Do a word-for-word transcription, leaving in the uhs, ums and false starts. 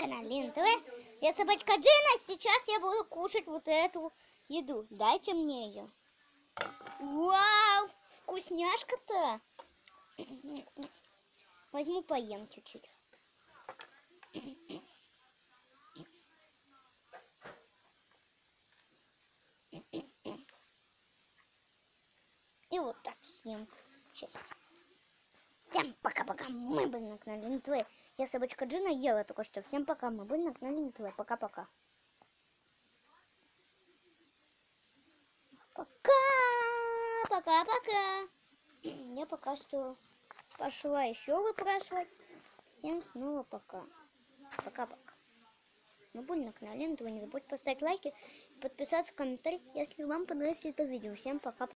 канале эн тэ вэ. Я собачка Джина. Сейчас я буду кушать вот эту еду. Дайте мне ее. Вау, вкусняшка-то. Возьму, поем чуть-чуть. И вот так съем. Сейчас. Всем пока-пока. Мы были на канале эн тэ вэ. Я собачка Джина ела только что. Всем пока. Мы были на канале эн тэ вэ. Пока-пока. Пока. Пока-пока. Я пока что пошла еще выпрашивать. Всем снова пока. Пока-пока. Мы были на канале эн тэ вэ. Не забудьте поставить лайки, подписаться, комментарий, если вам понравилось это видео. Всем пока.